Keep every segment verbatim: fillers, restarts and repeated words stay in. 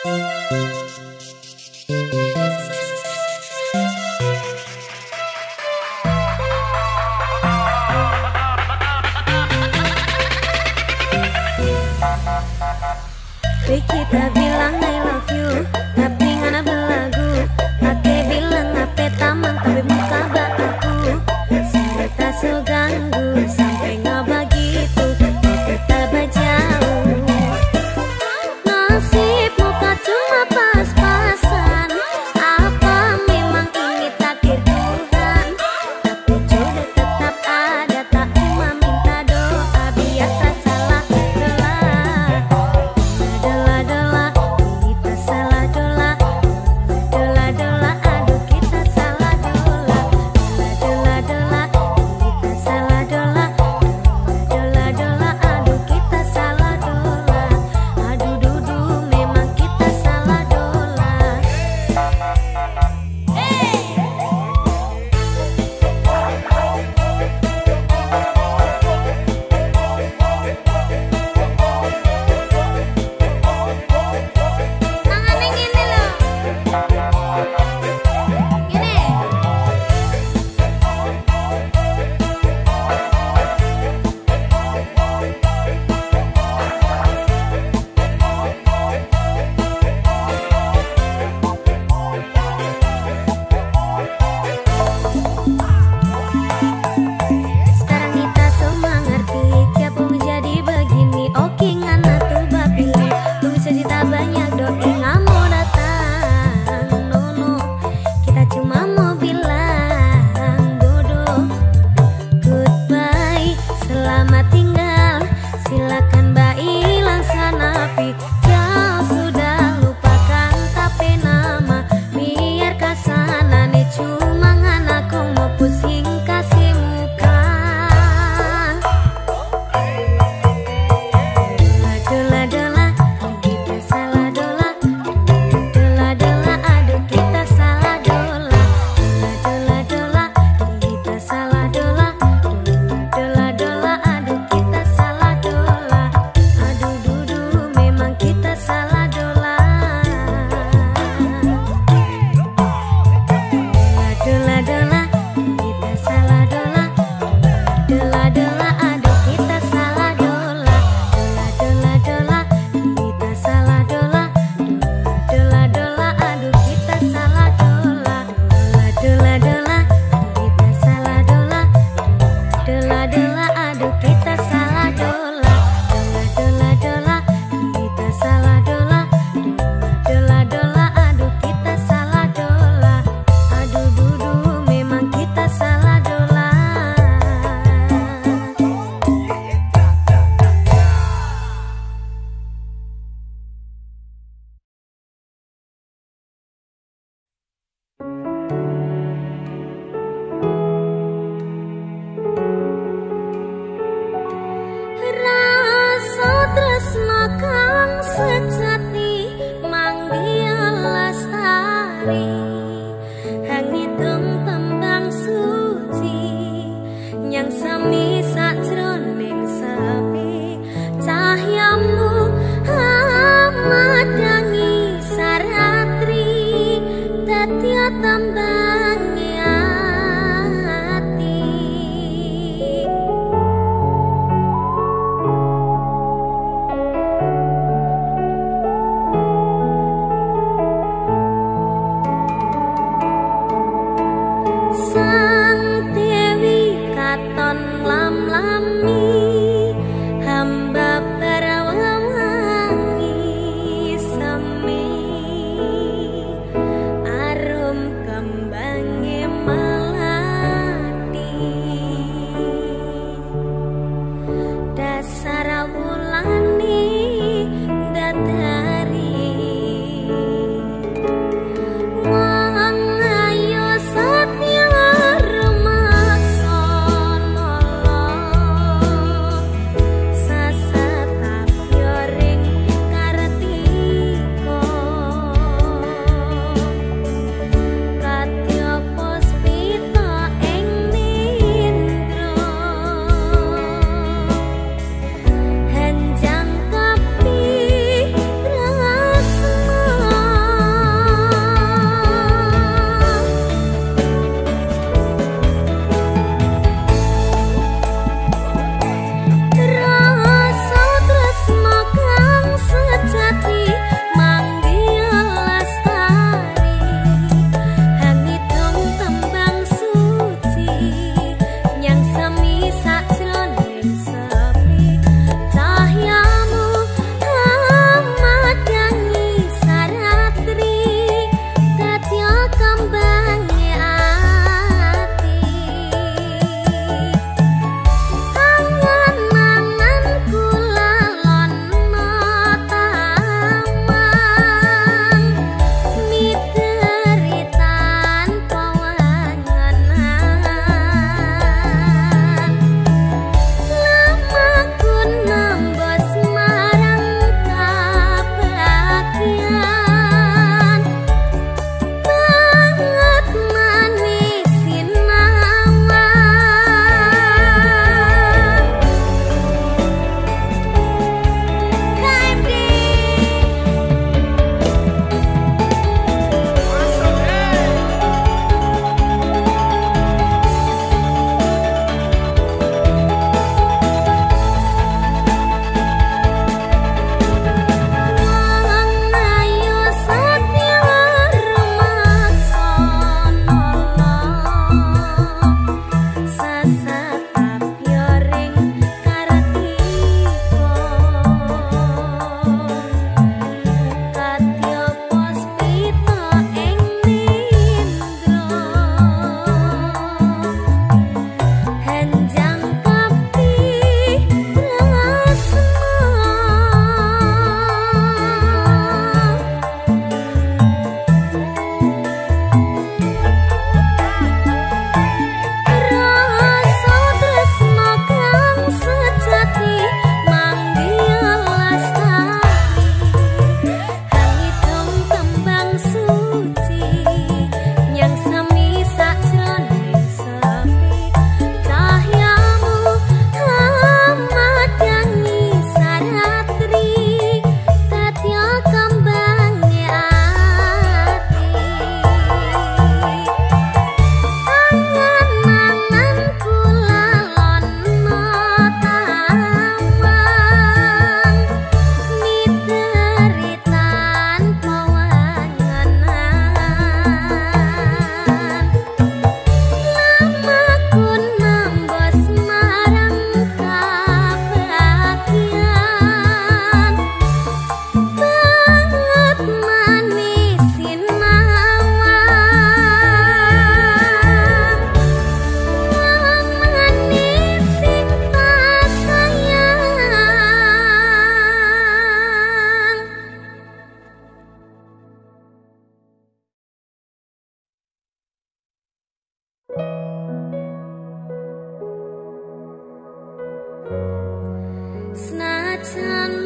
Kita bilang I love you, tapi ngana belagu. Ake bilang ape tamang, tapi muka bak aku. Saya tak so ganggu, sampai ngaba gitu. Kita bajau. Nasib muka cuma pas-pasan. Apa memang ini takdir Tuhan? Tapi jodoh tetap ada, tak cuma minta doa biar tak salah doa. Dola dola, ini tak salah dola.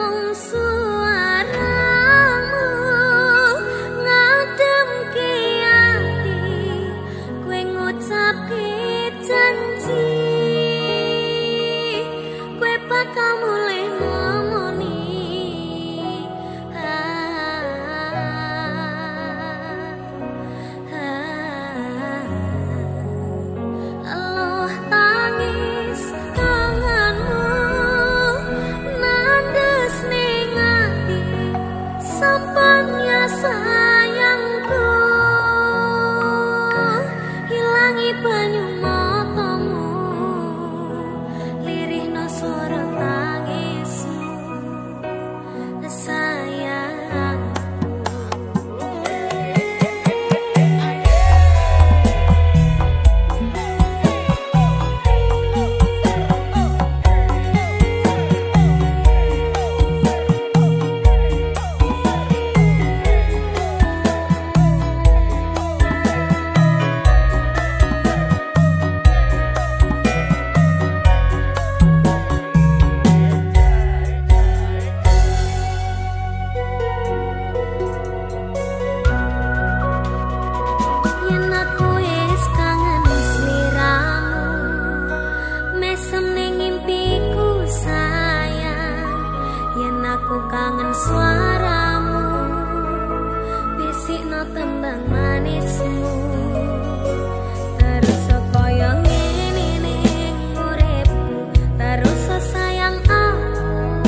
kangen suaramu, bisikno tembang manismu. Terus kaya ngene ning uripku, terus sayang aku.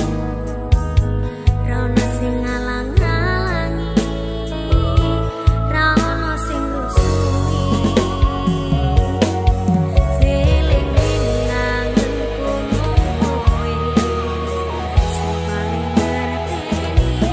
Ra ono sing ngalang-alangi, ra ono sing rusui. Feeling kangenku mung kowe, sing paling ngerteni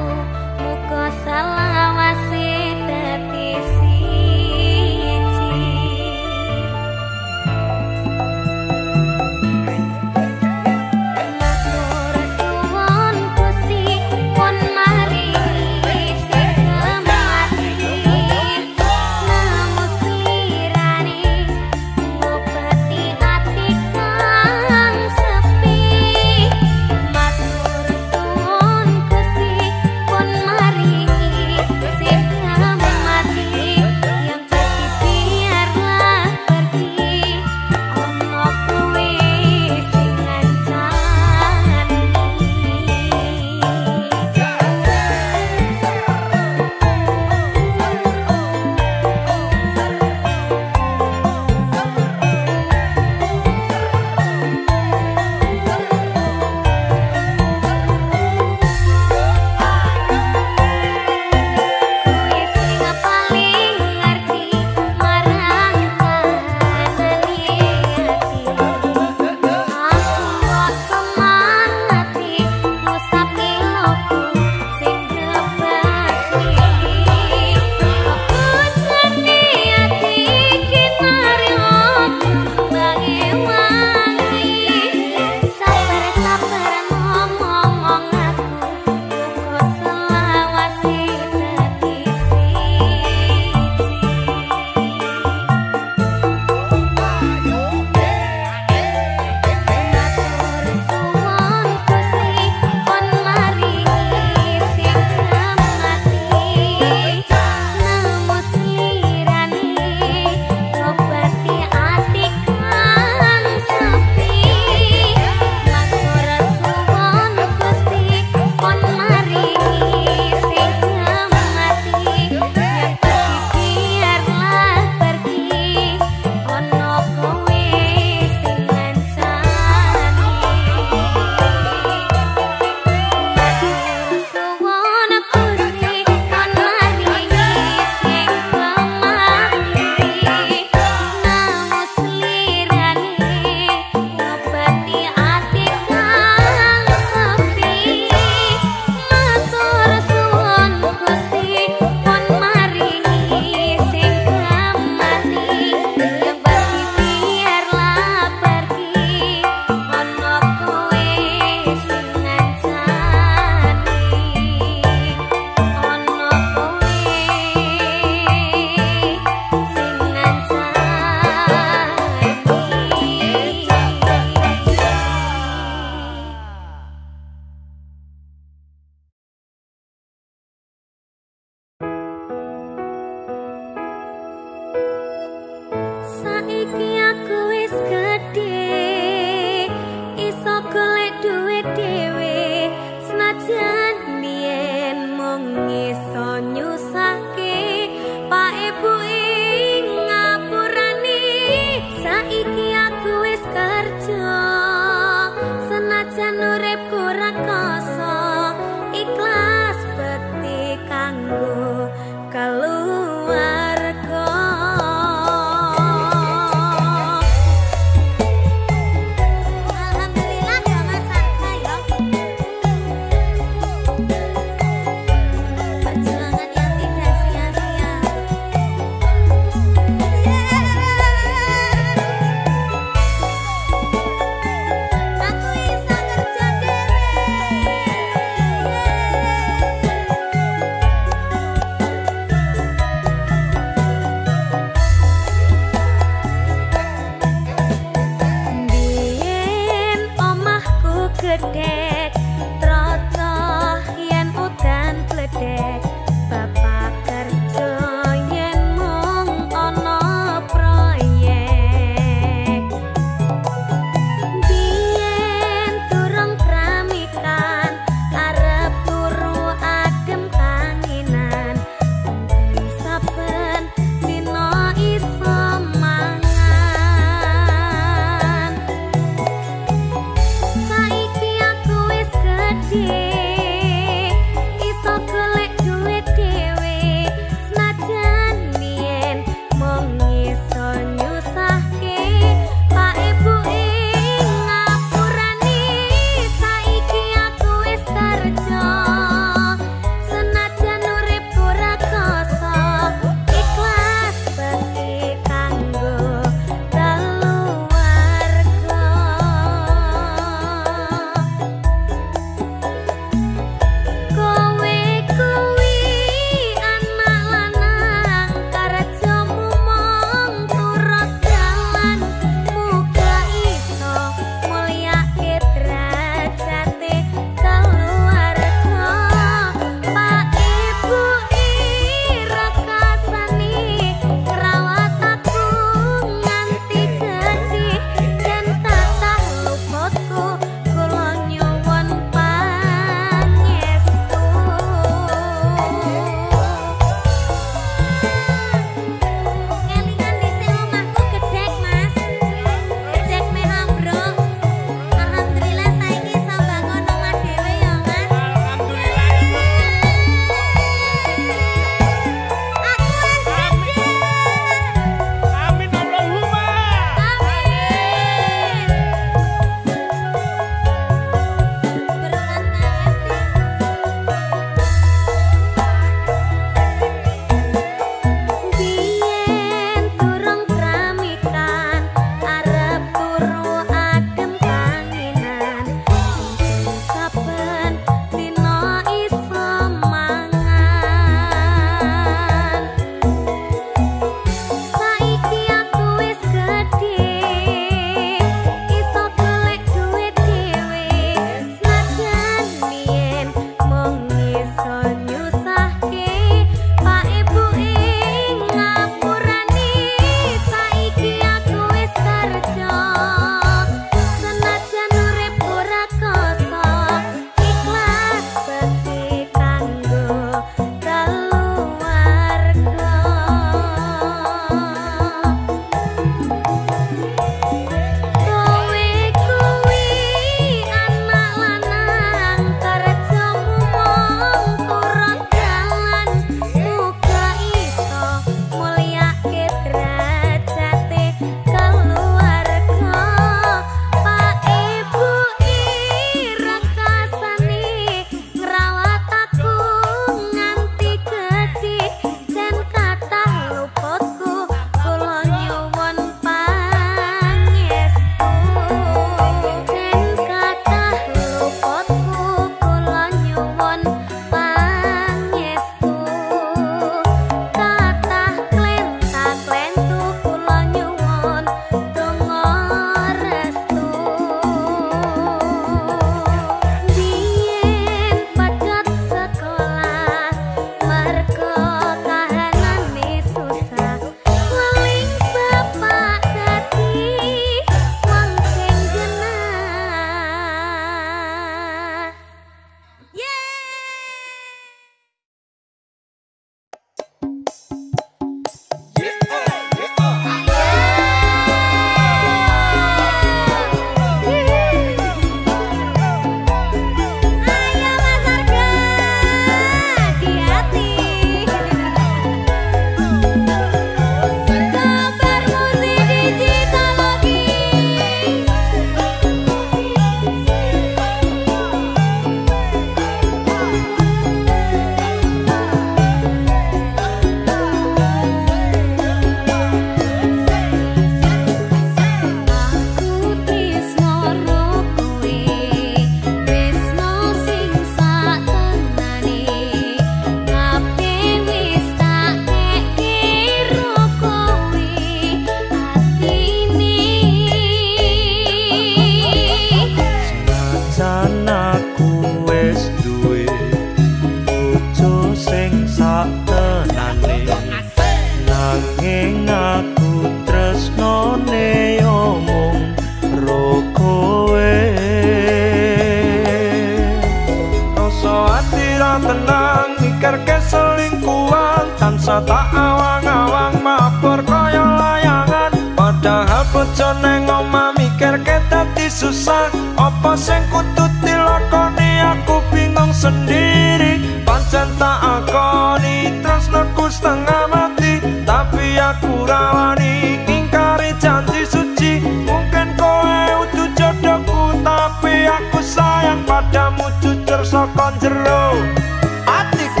tak awang-awang mabur kaya layangan. Padahal bojone ngomah mikirke dadi susah. Apa sing kudu dilakoni aku bingung sendiri. Pancen tak akoni tresnaku setengah mati, tapi aku rawani ngingkari janji suci. Mungkin kowe udu jodohku, tapi aku sayang padamu jujur saka jero atiku.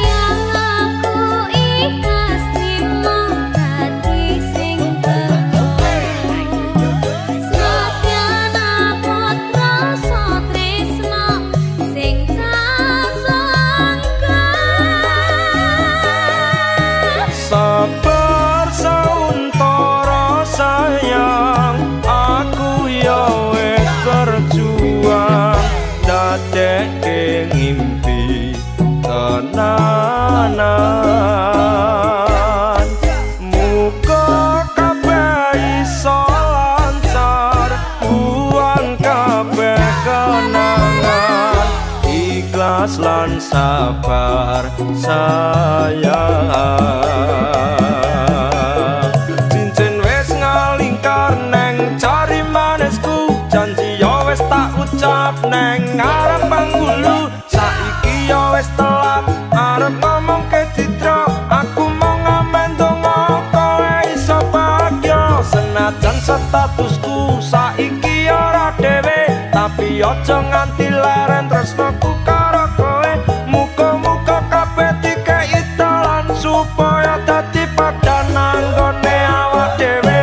Sabar sauntara sayang, aku ya wis berjuang dadekke ngimpi tenanan. Muga kabeh iso lancar, buang kabeh kenangan, ikhlas lan sabar sayang. Cincin wis ngalingkar neng cari manisku, janji yo wis tak ucap neng arep panggulu. Saiki yo wis telat arep ngomong ke Citra, aku mau ngamen donga kowe iso bahagia. Senajan statusku saiki ora dhewe, tapi aja nganti leren tresnaku karo kowe. Muga-muga kabeh dikei dalan supaya dadi padha nanggone awak dhewe.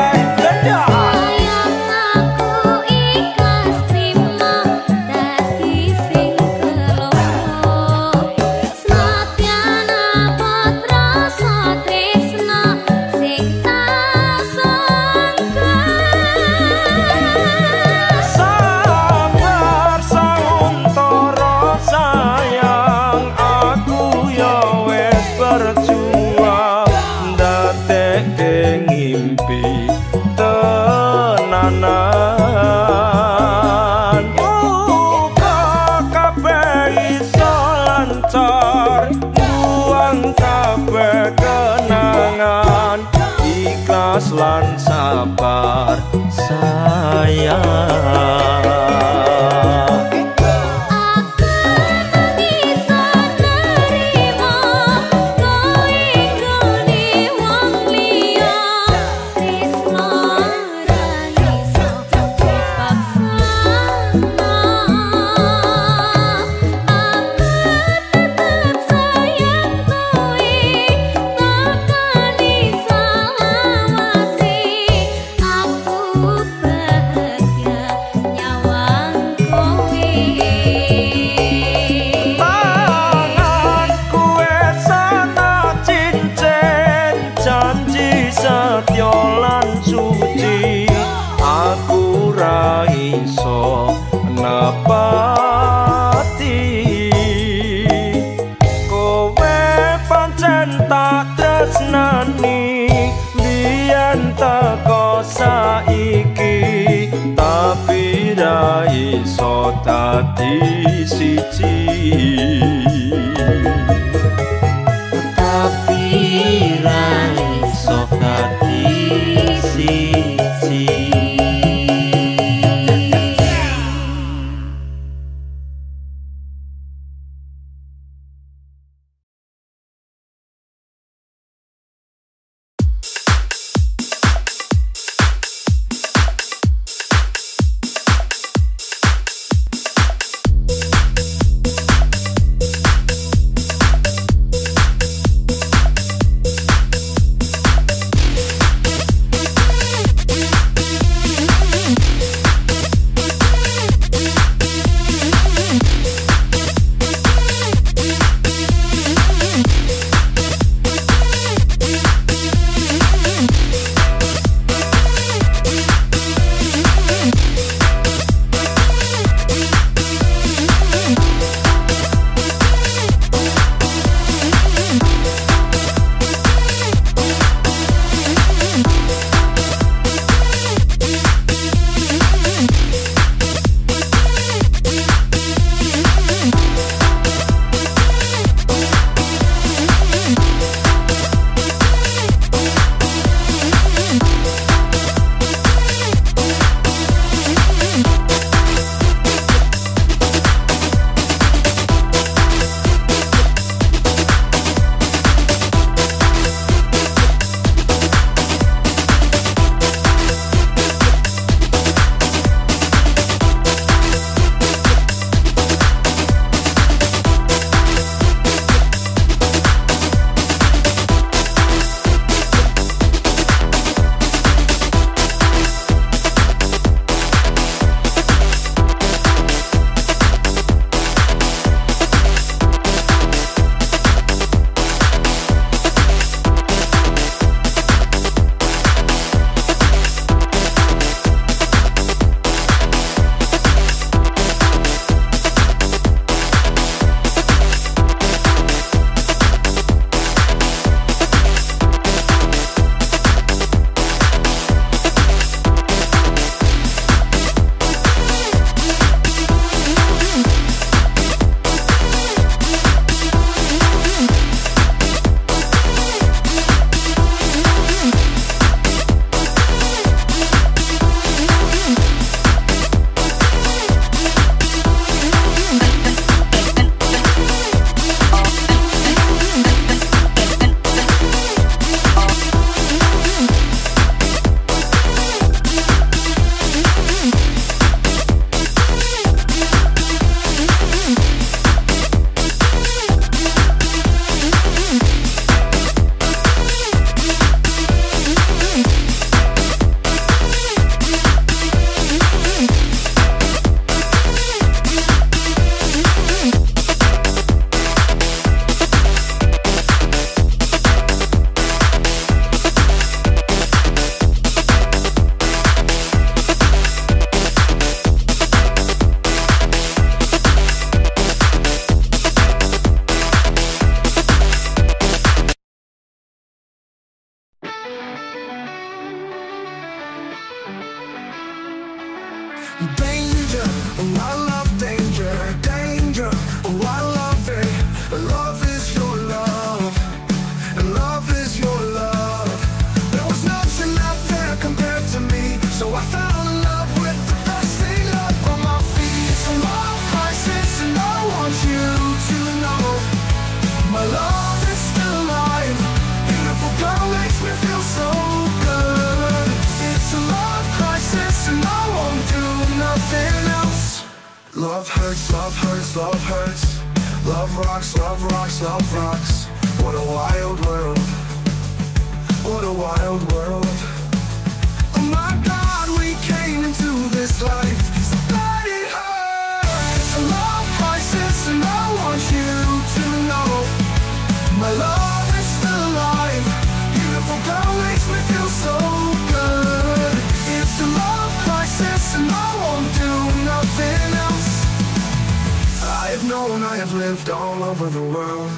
Ikhlas lan sabar sayang. Setyo lan suci, aku ra iso nepati. Kowe pancen tak tresnani biyen teko saiki, tapi ra iso dadi siji. Tapi ra iso dadi siji. Danger, oh I love danger. Danger, oh I love it. Love is your love, and love is your love. There was nothing out there compared to me, so I fell in love with the first thing up on my feet. It's a love crisis, and I want you to know my love is still alive. Beautiful girl makes me feel so good. It's a love crisis, and I won't do nothing else. Love hurts, love hurts, love hurts. Love rocks, love rocks, love rocks. What a wild world, what a wild world. Oh my God, we came into this life, so let it hurt. It's a love crisis, and I want you to know my love is still alive. Beautiful girl makes me feel so good. It's a love crisis, and I won't do nothing else. I have known, I have lived all over the world.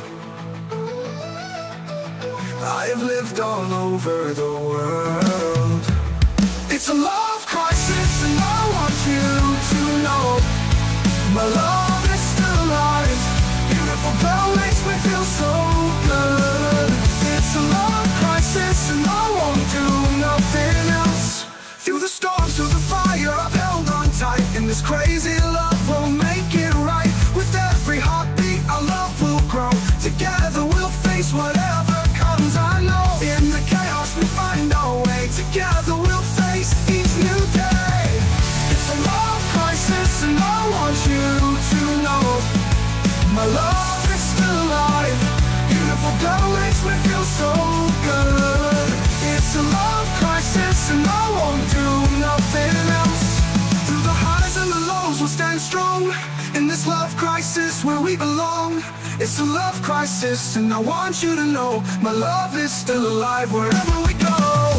I have lived all over the world. It's a love crisis, and I want you to know my love is still alive. Beautiful girl makes me feel so good. It's a love crisis, and I won't do nothing else. Through the storms, through the fire, I've held on tight. In this crazy love, we'll make it right. With every heartbeat, our love will grow. Together we'll face whatever comes, I know. In the chaos, we find our way. Together we'll face each new day. It's a love crisis, and I want you to know my love is still alive. Beautiful girl makes me feel so good. It's a love crisis, and I won't do nothing else. Through the highs and the lows, we'll stand strong. In this love crisis where we belong. It's a love crisis, and I want you to know my love is still alive wherever we go.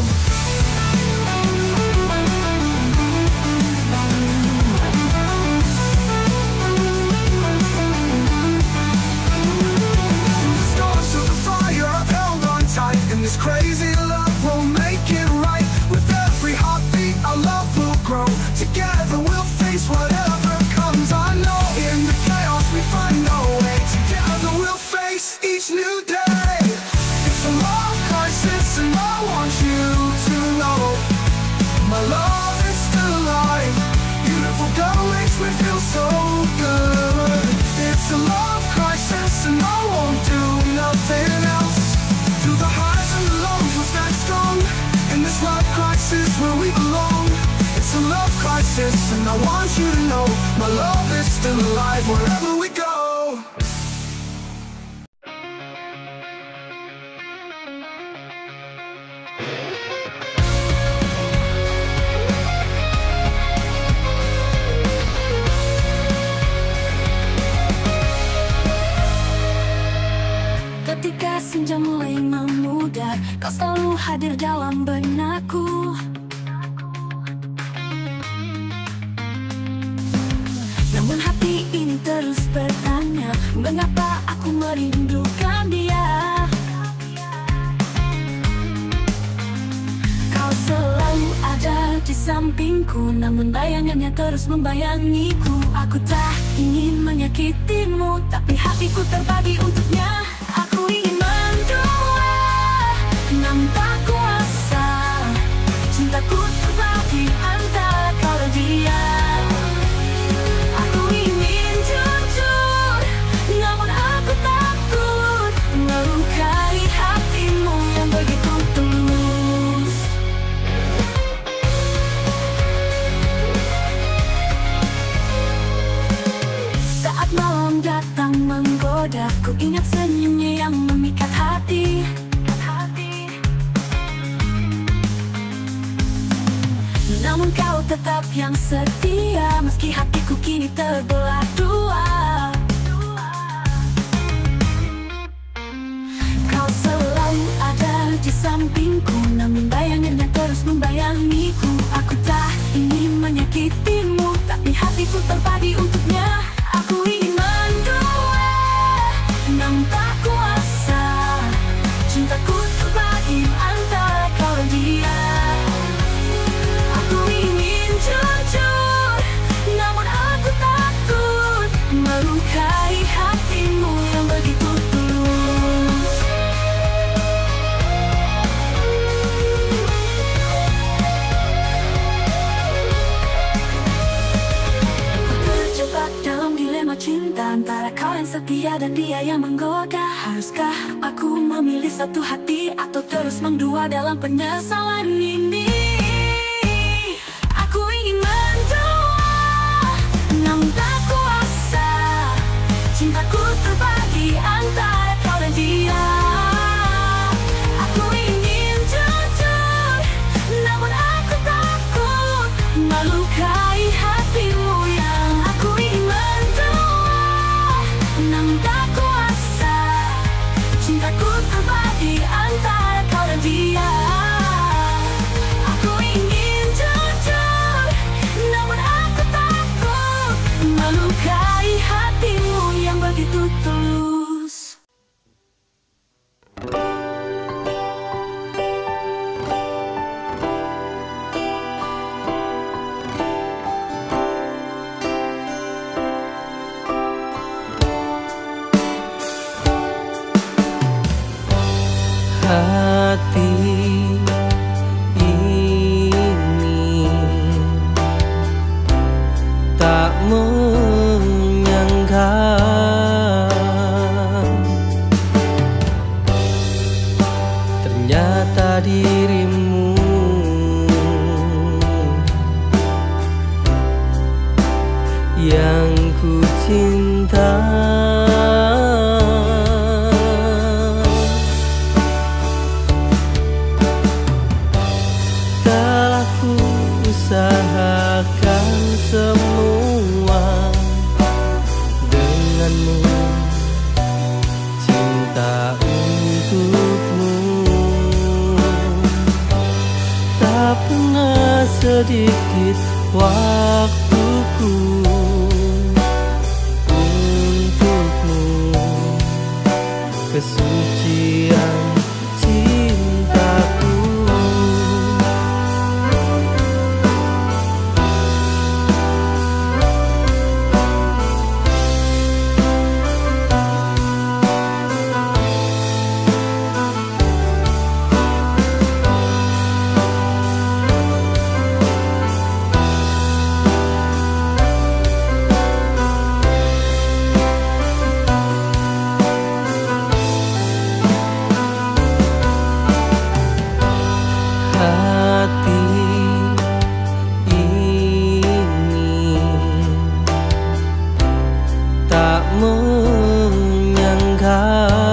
Through the storms, through the fire, I've held on tight. In this crazy love, we'll make it right. With every heartbeat, our love will grow. Together we'll face whatever comes, I know. In the chaos, we find our way. Together we'll face each new day. It's a love crisis, and I want you to know my love is still alive. Beautiful girl makes me feel so good. It's a love crisis, and I won't do nothing else. Through the highs and the lows, we'll stand strong. In this love crisis where we belong. It's a love crisis, and I want you to know my love is still alive wherever we go. Ketika senja mulai memudar, kau selalu hadir dalam benakku. Namun hati ini terus bertanya, mengapa aku merindukan dia. Kau selalu ada di sampingku, namun bayangannya terus membayangiku. Aku tak ingin menyakitimu, tapi hatiku terbagi untuknya. Aku ingin mendua, namun tak kuasa. Cintaku terbagi antara kau dan dia. Aku ingin jujur, namun aku takut melukai hatimu yang begitu tulus. Saat malam datang menggoda, ku ingat senyumnya yang memikat hati. Namun kau tetap yang setia, meski hatiku kini terbelah dua. Kau selalu ada di sampingku, namun bayangannya terus membayangiku. Aku tak ingin menyakitimu, tapi hatiku terbagi untuknya. Aku ingin mendua, namun tak kuasa. Cintaku terbagi antara kau dan dia. Aku ingin jujur, setia dan dia yang menggoda. Haruskah aku memilih satu hati atau terus mendua dalam penyesalan ini? Aku ingin mendua, namun tak kuasa. Cintaku terbagi antara kau dan dia. Aku ingin jujur, namun aku takut melukai hatimu yang aku ingin mendua, namun tak kuasa. Cintaku terbagi antara kau dan dia. Aku ingin jujur, namun aku takut melukai hatimu yang begitu tulus. Hati ini tak menyangka ternyata dirimu yang ku cinta. Usahakan semua denganmu, cinta untukmu. Tak pernah sedikit waktuku untukmu, kesucian cintaku. Hati ini tak menyangka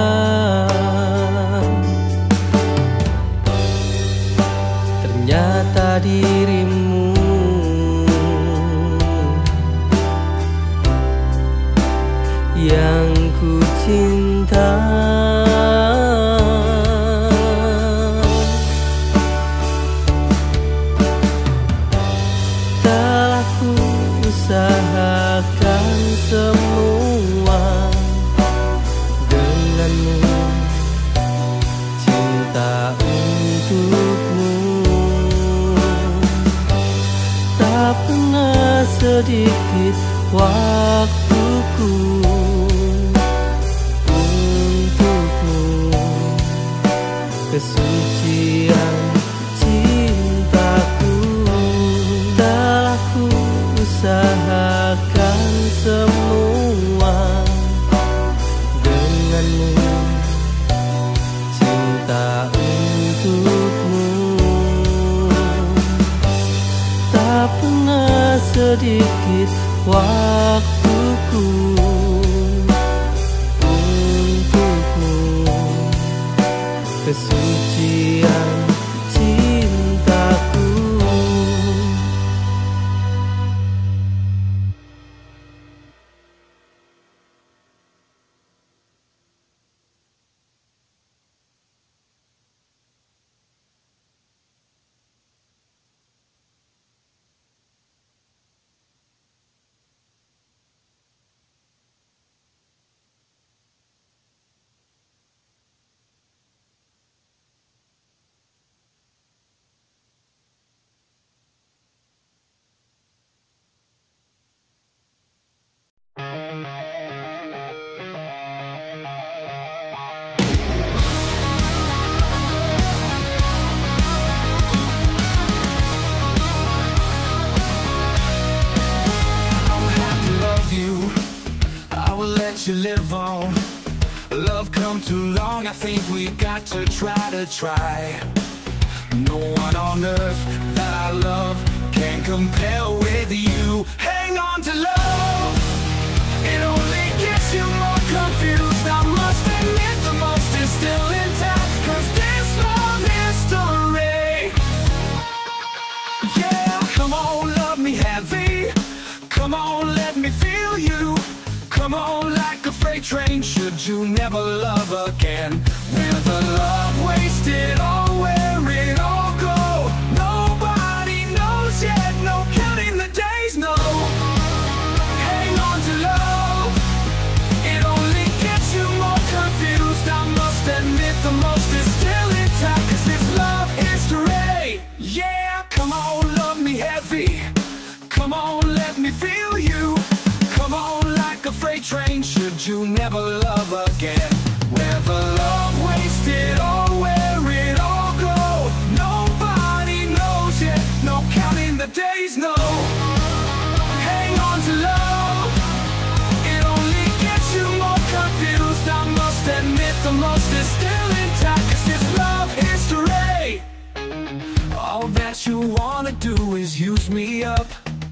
ternyata dirimu yang ku cinta. Usahakan semua denganmu, cinta untukmu. Tak pernah sedikit waktuku untukmu, kesucian cintaku. Telah ku usahakan semua denganmu, cinta untukmu. Tak pernah sedikit waktuku untukmu, kesucian cintaku. I think we got to try to try. No one on earth that I love can compare with you. Hang on to love, it only gets you more confused. I must admit the most is still intact, cause this love history. Yeah, come on, love me heavy. Come on, let me feel you. Come on, like a freight train, should you never love again. With a love wasted, all where it all go. Nobody knows yet, no counting the days, no. Hang on to love, it only gets you more confused. I must admit the most is still intact, cause this love history. Yeah, come on, love me heavy. Come on, let me feel you. Come on, like a freight train, should you never love again. Never love wasted, or where it all go. Nobody knows yet, no counting the days, no. Hang on to love, it only gets you more confused. I must admit the most is still intact, cause it's love history. All that you wanna do is use me up.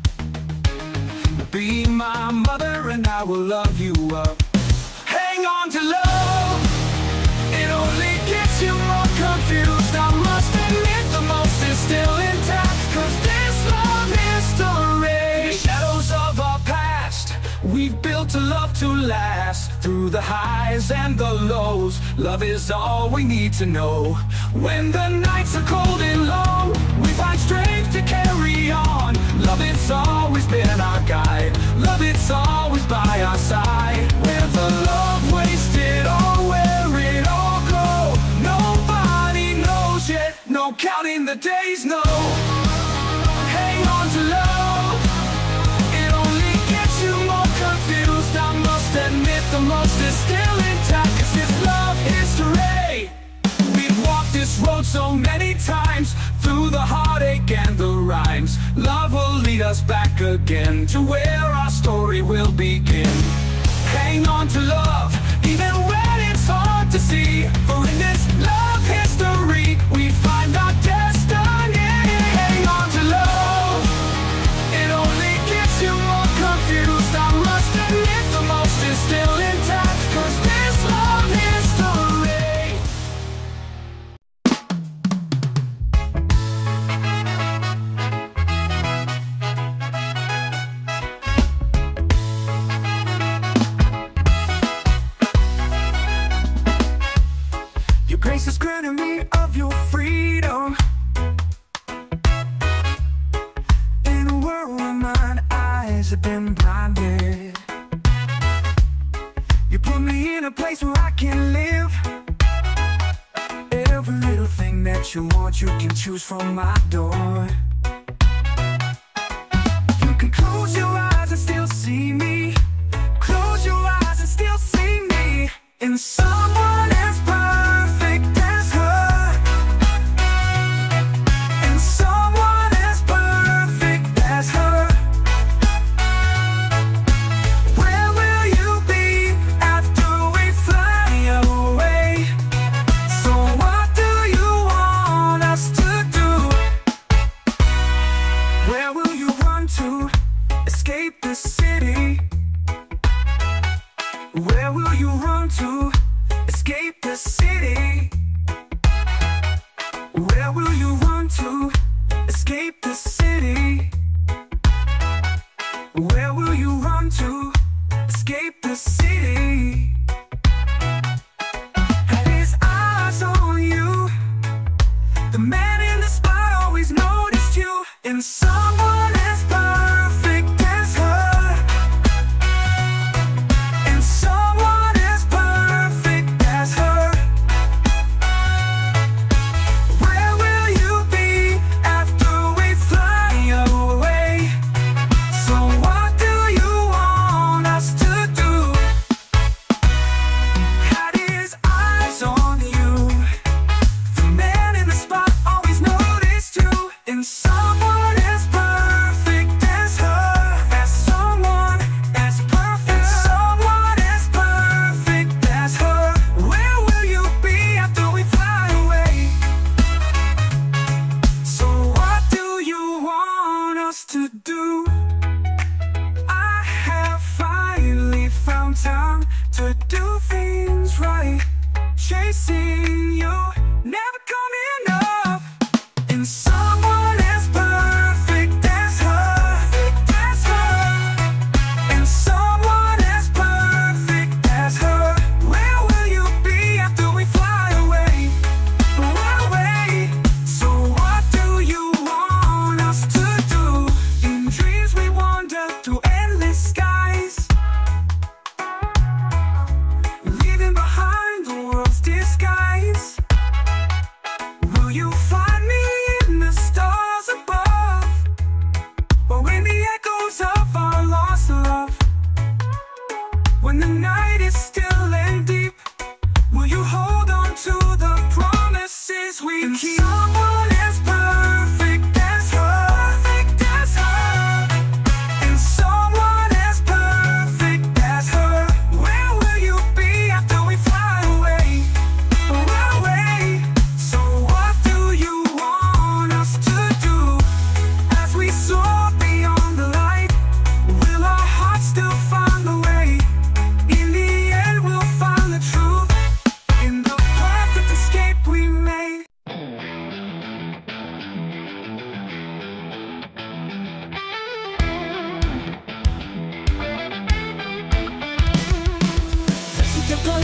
Be my mother and I will love you up. Hang on to love, it only gets you more confused. I must admit the most is still intact, cause this love history. In the shadows of our past, we've built a love to last. Through the highs and the lows, love is all we need to know. When the nights are cold and long, we find strength to carry on. Love, it's always been our guide. Love, it's always by our side. With a love wasted, or where it all go. Nobody knows yet, no counting the days, no. Hang on to love, it only gets you more confused. I must admit the most is still intact, cause it's love history. We've walked this road so many times, through the heartache and the rhymes. Love will lead us back again to where our story will begin. Hang on to love, even when it's hard to see. For in this love history, we find our destiny. Hang on to love, it only gets you more confused. I must admit the most is still intact, cause this love history. Grace has granted me of your freedom. In a world where mine eyes have been blinded, you put me in a place where I can live. Every little thing that you want, you can choose from my door. You can close your eyes and still see me. Close your eyes and still see me in someone as perfect as her. In someone as perfect as her. Where will you be after we fly away? So what do you want us to do? Where will you run to escape the city? Where will you run to escape the city? Where will you run to escape the city? Where will you run to escape the city? Had his eyes on you. The man in the spot always noticed you in someone as perfect as her. In someone as perfect as her. Where will you be after we fly away? So what do you want us to do? Had his eyes on you. The man in the spot always noticed you in someone as perfect.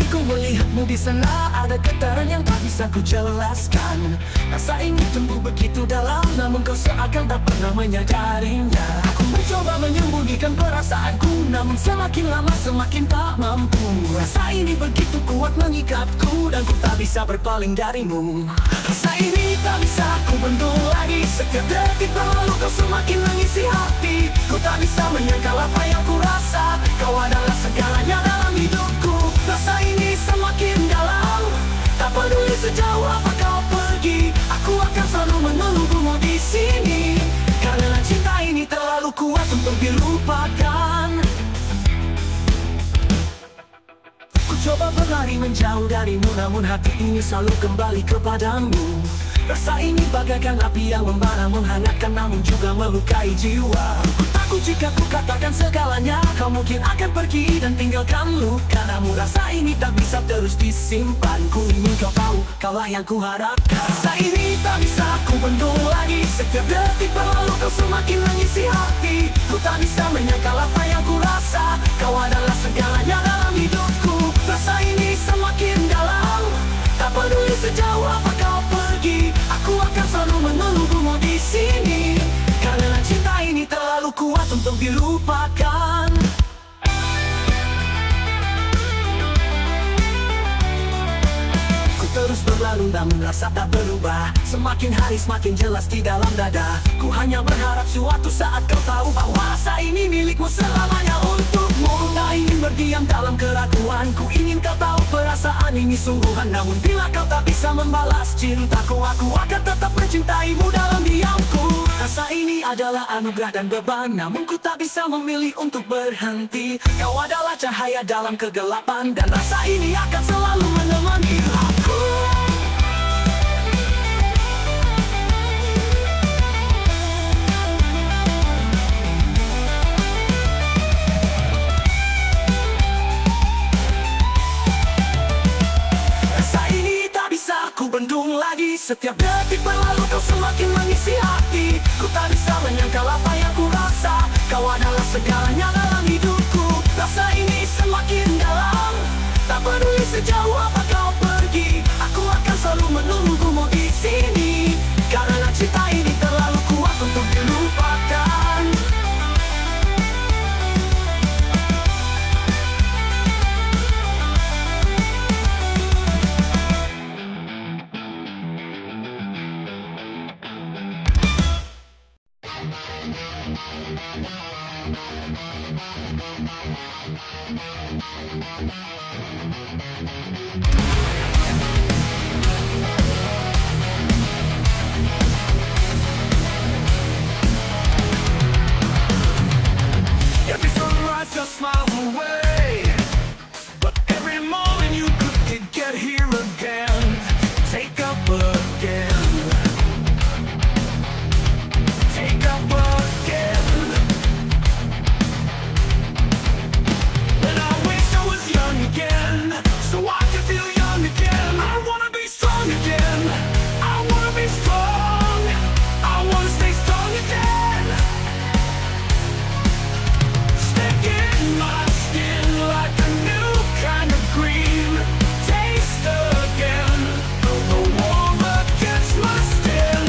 ku melihatmu di sana, ada getaran yang tak bisa ku jelaskan. Rasa ini tumbuh begitu dalam, namun kau seakan tak pernah menyadarinya. Aku mencoba menyembunyikan perasaanku, namun semakin lama semakin tak mampu. Rasa ini begitu kuat mengikatku, dan ku tak bisa berpaling darimu. Rasa ini tak bisa ku bendung lagi, setiap detik berlalu kau semakin mengisi hati. Ku tak bisa menyangkal apa yang ku rasa, kau adalah segalanya dalam hidupku. Rasa ini semakin dalam, tak peduli sejauh apa kau pergi, aku akan selalu menunggumu di sini. Karena cinta ini terlalu kuat untuk dilupakan. Ku coba berlari menjauh darimu, namun hati ini selalu kembali kepadamu. Rasa ini bagaikan api yang membara, menghangatkan namun juga melukai jiwa. Ku takut jika ku katakan segalanya, kau mungkin akan pergi dan tinggalkan luka. Namun rasa ini tak bisa terus disimpan, ku ingin kau tahu, kaulah yang ku harapkan. Rasa ini tak bisa ku bendung lagi, setiap detik berlalu kau semakin mengisi hati. Ku tak bisa menyangkal apa yang ku rasa, kau adalah segalanya dalam hidupku. Rasa ini semakin dalam, tak peduli sejauh apa kau pergi, aku akan selalu menunggumu di sini. Karena cinta ini terlalu kuat untuk dilupakan. Ku terus berlalu namun rasa tak berubah, semakin hari semakin jelas di dalam dada. Ku hanya berharap suatu saat kau tahu bahwa rasa ini milikmu selamanya untukmu. Tak ingin berdiam dalam keraguan, ku ingin kau tahu perasaan ini sungguhan. Namun bila kau tak bisa membalas cintaku, aku akan tetap mencintaimu dalam diamku. Rasa ini adalah anugerah dan beban, namun ku tak bisa memilih untuk berhenti. Kau adalah cahaya dalam kegelapan, dan rasa ini akan selalu menemani aku. Ku bendung lagi, setiap detik berlalu kau semakin mengisi hati. Ku tak bisa menyangkal apa yang ku rasa, kau adalah segalanya dalam hidupku. Rasa ini semakin dalam, tak peduli sejauh apa kau pergi, aku akan selalu menunggumu di sini. Karena cinta ini terlalu kuat untuk dilupakan. Every sunrise just miles away, but every morning you could get here again, take up again, take up again. And I wish I was young again, so I could feel young again. I wanna be strong again, I wanna be strong, I wanna stay strong again. Stick in my skin like a new kind of green, taste again of the warm against my skin.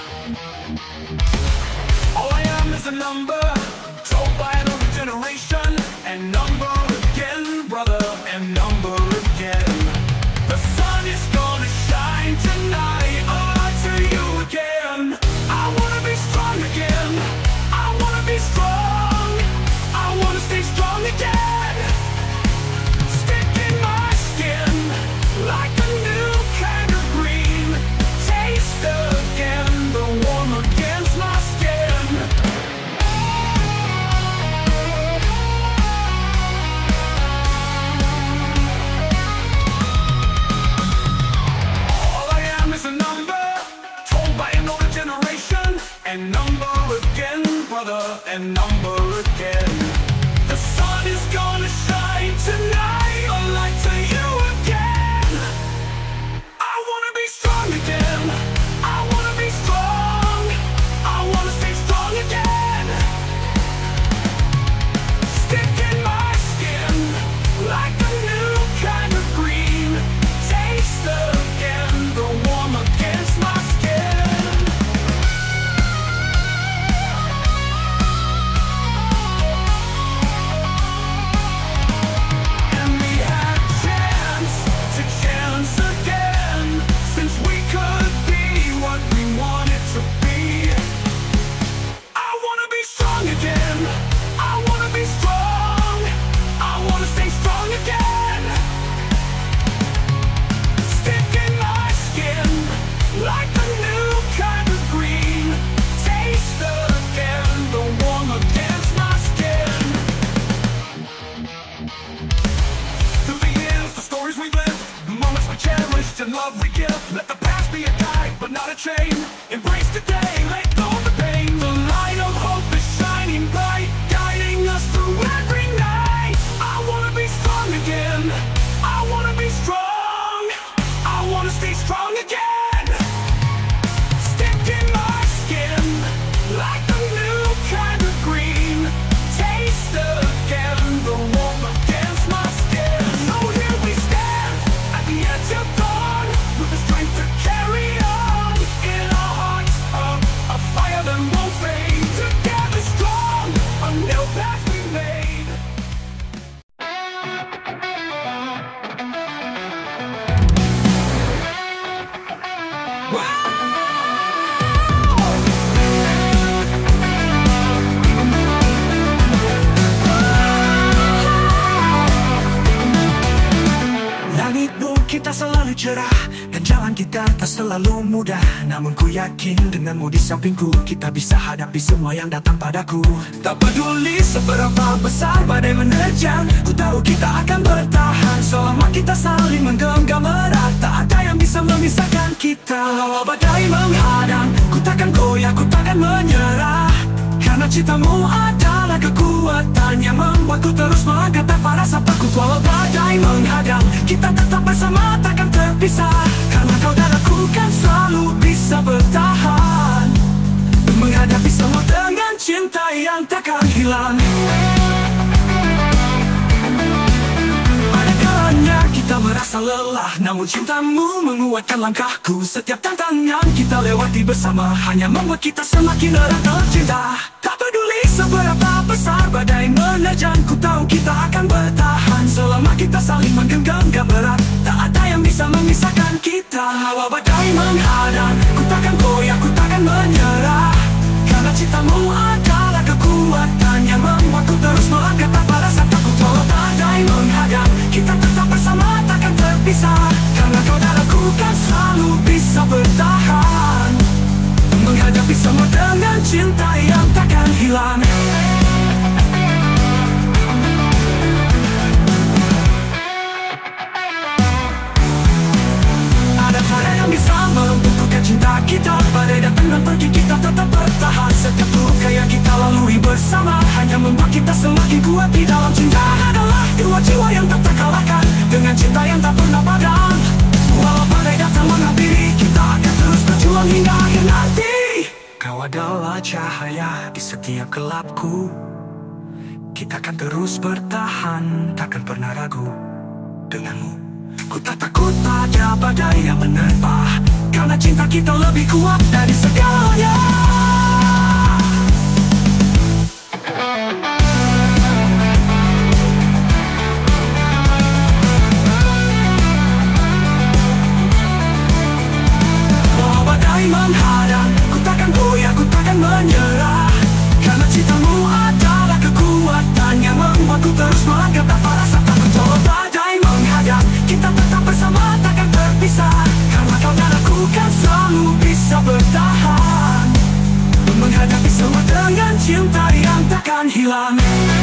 All I am is a number, told by another generation, and number again, brother, and number again. The sun is gonna shine tonight, a light to you again. I wanna be strong again, I wanna be strong, I wanna stay strong again. Stick in my skin like a new kind of green, taste again the warm against my skin. All I am is a number, told by an older generation, and number again, brother, and number again. The sun is gonna shine tonight, a light to you again. I wanna be strong again, I wanna be strong, I wanna stay strong again. Stick in my skin like a new kind of green. tak selalu mudah, namun ku yakin denganmu di sampingku, kita bisa hadapi semua yang datang padaku. Tak peduli seberapa besar badai menerjang, ku tahu kita akan bertahan selama kita saling menggenggam erat. Tak ada yang bisa memisahkan kita. Walau badai menghadang, ku takkan goyah, ku takkan menyerah, karena cintamu adalah kekuatan yang membuatku terus melangkah tanpa rasa takut. Walau badai menghadang, kita tetap bersama, takkan terpisah, karena kau dan aku kan selalu bisa bertahan menghadapi semua dengan cinta yang takkan hilang. Ada kalanya kita merasa lelah, namun cintamu menguatkan langkahku. Setiap tantangan kita lewati bersama, hanya membuat kita semakin erat tercinta. Tak peduli seberapa besar badai menerjang, ku tahu kita akan bertahan selama kita saling menggenggam erat. Tak ada yang bisa memisahkan kita. Walau badai menghadang, ku takkan goyah, ku takkan menyerah, karena cintamu adalah kekuatan yang membuatku terus melangkah tanpa rasa takut. Walau badai menghadang, kita tetap bersama, takkan terpisah, karena kau dan aku kan selalu bisa bertahan menghadapi semua dengan cinta yang takkan hilang. Ada cara yang bisa membuktikan cinta kita, badai datang dan pergi kita tetap bertahan. Setiap luka yang kita lalui bersama hanya membuat kita semakin kuat di dalam cinta. Adalah dua jiwa yang tak terkalahkan dengan cinta yang tak pernah padam. Walau badai datang menghampiri, kita akan terus berjuang hingga akhir nanti. Kau adalah cahaya di setiap gelapku, kita akan terus bertahan, takkan pernah ragu denganmu. Ku tak takut pada badai yang menerpa, karena cinta kita lebih kuat dari segalanya. Walau badai menghadang, ku takkan goyah, ku takkan menyerah, karena cintamu adalah kekuatan yang membuatku terus melangkah tanpa rasa takut. Walau badai menghadang, kita tetap bersama, takkan terpisah, karena kau dan aku kan selalu bisa bertahan menghadapi semua dengan cinta yang takkan hilang.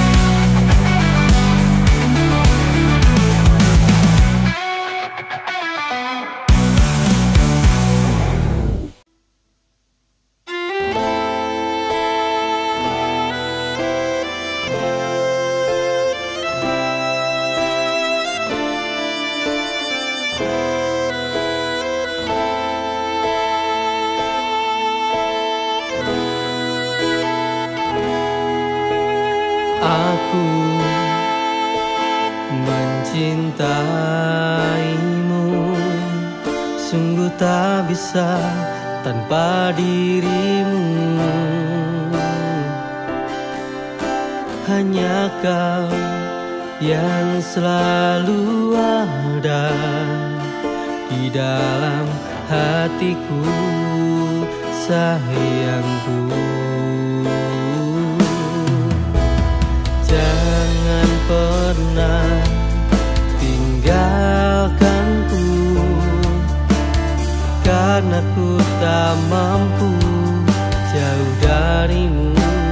Aku mencintaimu, sungguh tak bisa tanpa dirimu. Hanya kau yang selalu ada di dalam hatiku, sayangku. Jangan pernah tinggalkanku, karena ku tak mampu jauh darimu.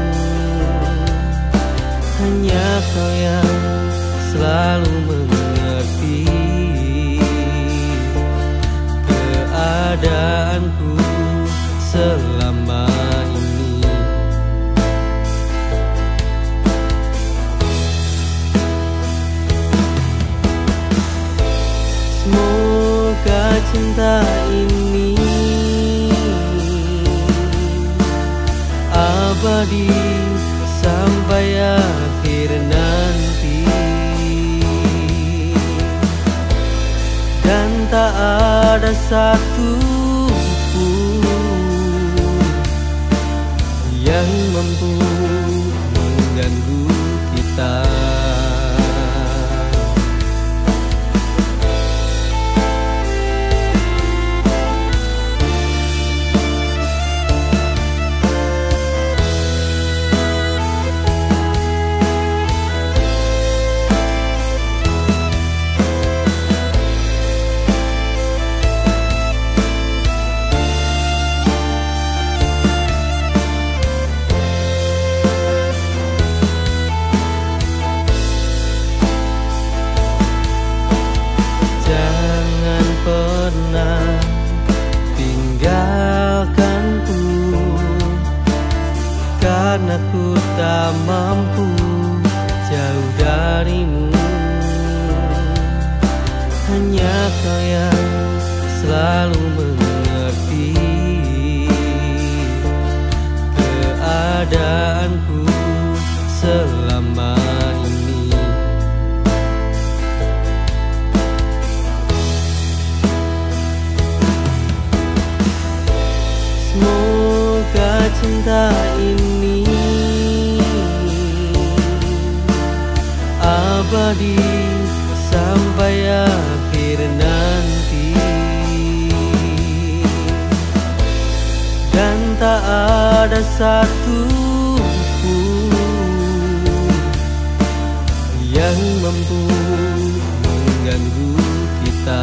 Hanya kau yang selalu mengerti keadaanku selama ini. Semoga cinta ini abadi sampai akhir nanti, dan tak ada satu pun yang mampu mengganggu kita. tak mampu jauh darimu. Hanya kau yang selalu mengerti keadaanku selama ini. Semoga cinta ini abadi sampai akhir nanti, dan tak ada satu pun yang mampu mengganggu kita.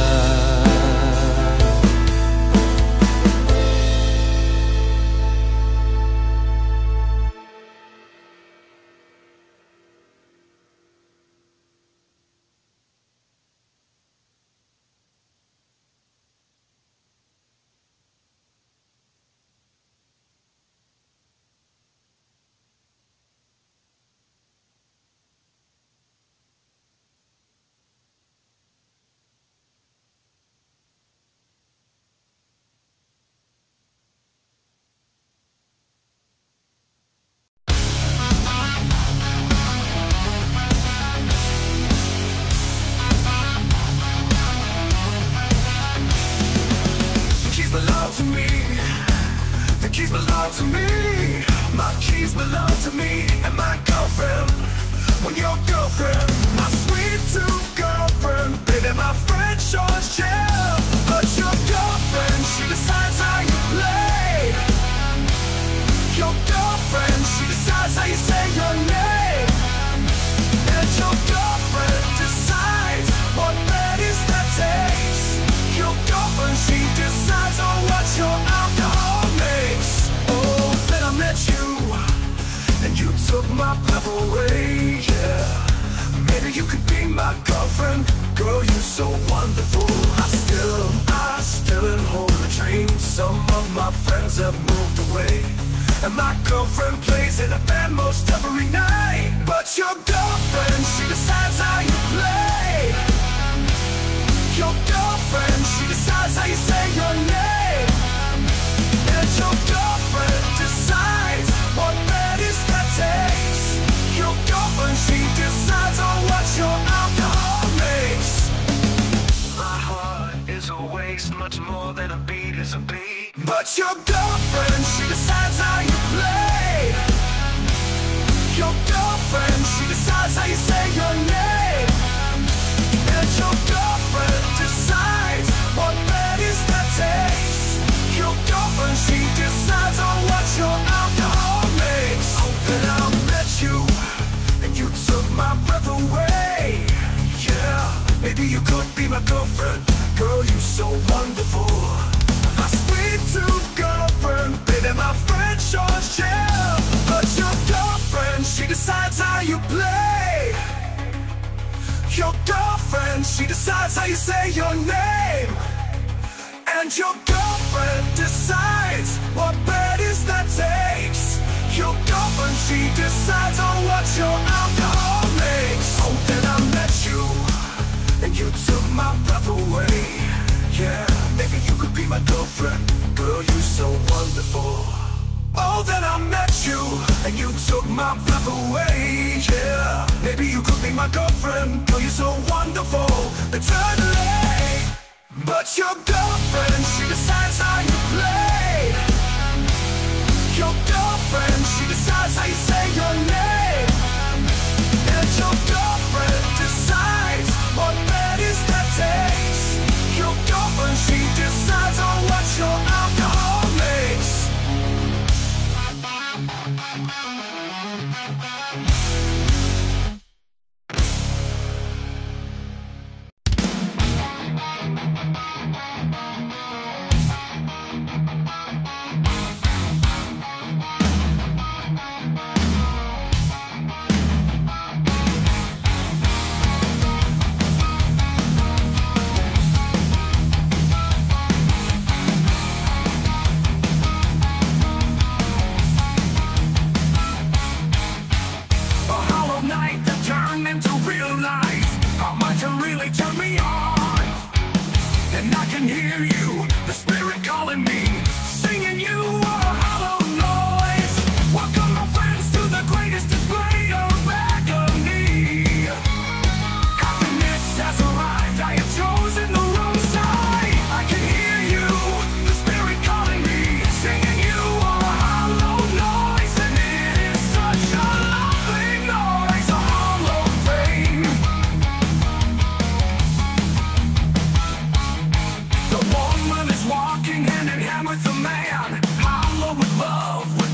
To me, the keys belong to me. My keys belong to me and my girlfriend. When your girlfriend, my sweet tooth girlfriend, baby, my friend sure share. But your girlfriend, she decides how you play. Your girlfriend, she decides how you say your name. And your girlfriend decides what medicine that takes. Your girlfriend, she decides on what your alcohol makes. Oh, then I met you, and you took my breath away, yeah. Maybe you could be my girlfriend. Girl, you're so wonderful. I still, I still am home in a dream. Some of my friends have moved away, and my girlfriend plays in a band most every night. But your girlfriend, she decides how you play. Your girlfriend, she decides how you say your name. And your girlfriend decides what medicine that takes. Your girlfriend, she decides on what your alcohol makes. My heart is a waste, much more than a beat is a beat. But your girlfriend, she decides how you play. Your girlfriend, she decides how you say your name. And your girlfriend decides what medicine that takes. Your girlfriend, she decides on what your alcohol makes. Oh, then I met you, and you took my breath away. Yeah, maybe you could be my girlfriend. Girl, you so wonderful. My sweet tooth girlfriend, baby, my friend sure share. But your girlfriend, she decides how you play. Your girlfriend, she decides how you say your name. And your girlfriend decides what medicine that takes. Your girlfriend, she decides on what your alcohol makes. Oh, then I met you, and you took my breath away. Yeah, maybe you could be my girlfriend. Girl, you're so wonderful. Oh, then I met you, and you took my breath away. Yeah, maybe you could be my girlfriend. Girl, you're so wonderful, eternally. But your girlfriend, she decides how you play. Your girlfriend, she decides how you say your name. And your girlfriend decides what medicine that takes. Your girlfriend, she decides on what your alcohol makes.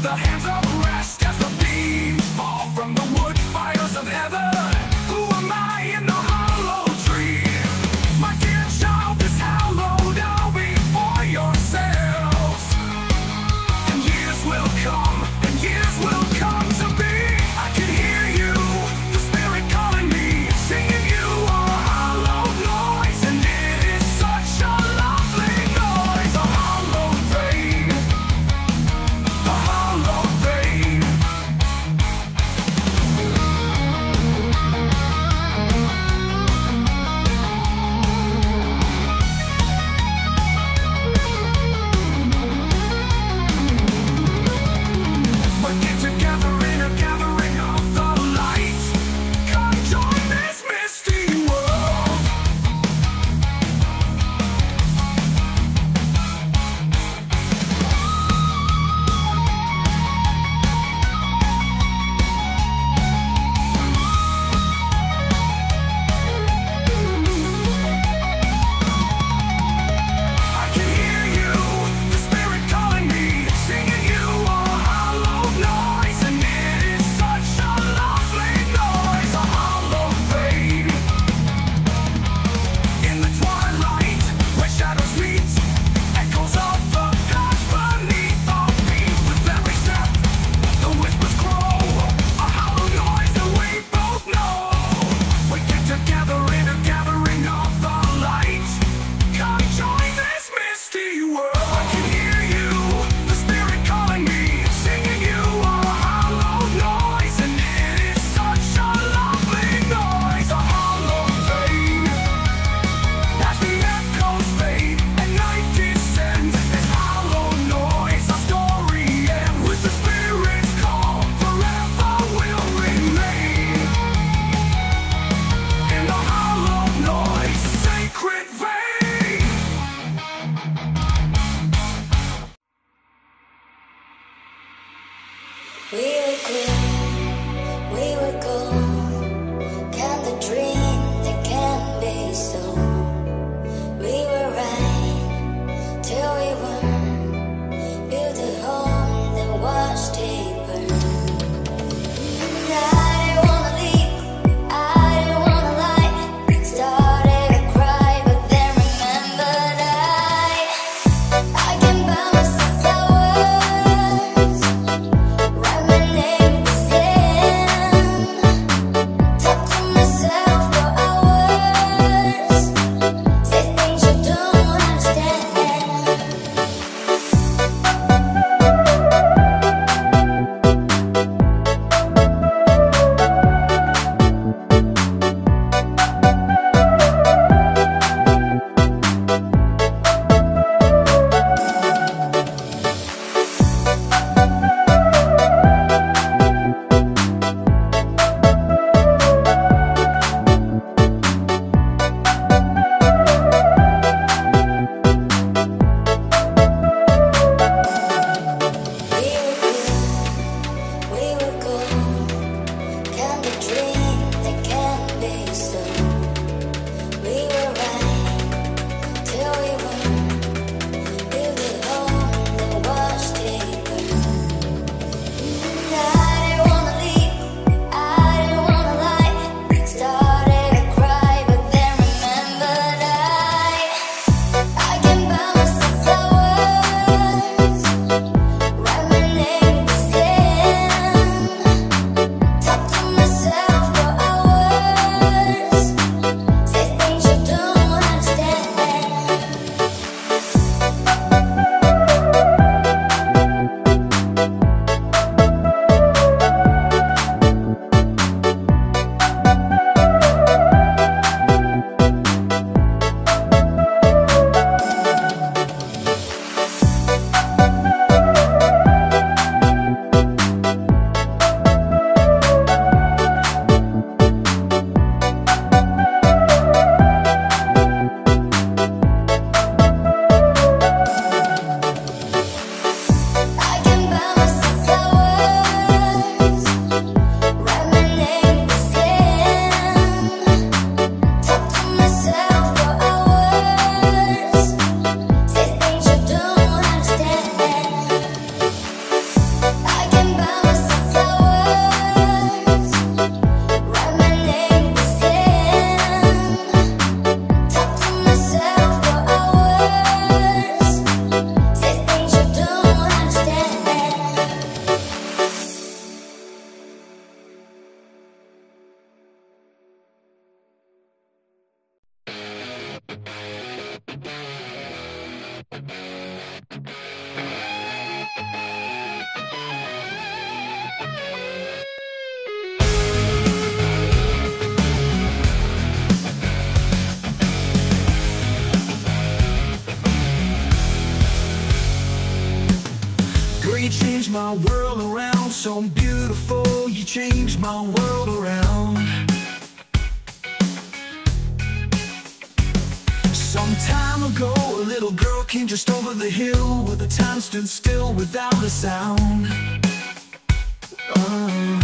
the hands of rest as the beams fall from the wood fires of heaven. Who am I in the hollow tree? My dear child, this hallowed all before yourselves. And years will come, and years will come to be. I can hear you, the spirit calling me, singing you are a hollow noise, and it is such a lovely noise. A hollow rain, a hollow rain. changed my world around. So beautiful, you changed my world around. Some time ago, a little girl came just over the hill, where the time stood still without a sound. uh,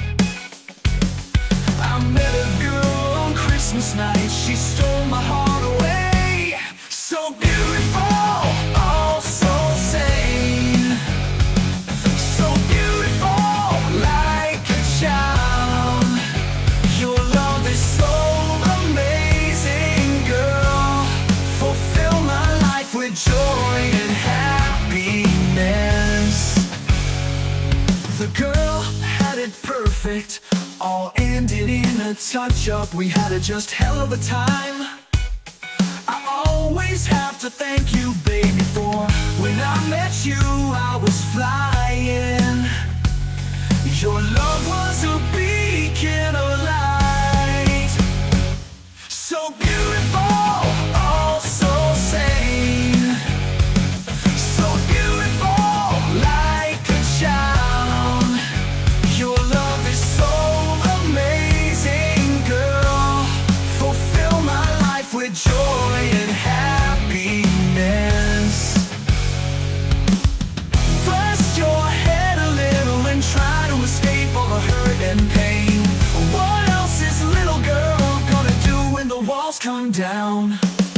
I met a girl on Christmas night. She stole my heart away. So beautiful, oh so sane. So beautiful, like a child. Your love is so amazing, girl. Fulfill my life with joy and happiness. The girl had it perfect, all ended in a touch-up. We had a just hell of a time. I always have to thank you, baby, for when I met you, I was flying. Your love was a beacon of light. So beautiful, oh so sane. So beautiful, like a child. Your love is so amazing, girl. Fulfill my life with joy and happiness. Thrust your head a little and try to escape all the hurt and pain. What else is a little girl gonna do when the walls come down?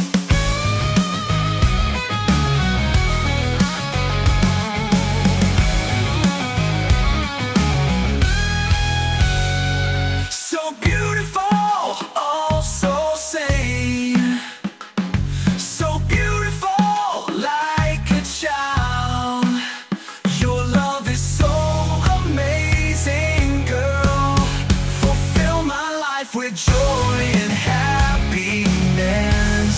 So beautiful, oh so sane. So beautiful, like a child. Your love is so amazing, girl. Fulfill my life with joy and happiness.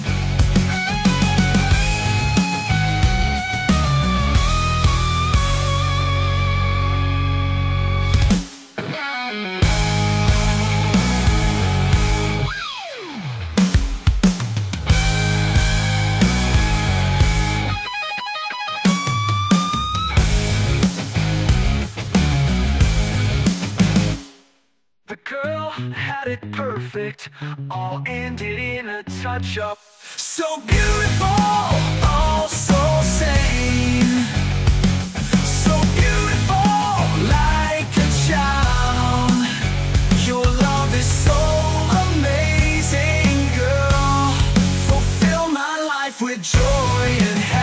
The girl had it perfect, all ended in a touch-up. So beautiful, oh so sane. So beautiful, like a child. Your love is so amazing, girl. Fulfill my life with joy and happiness.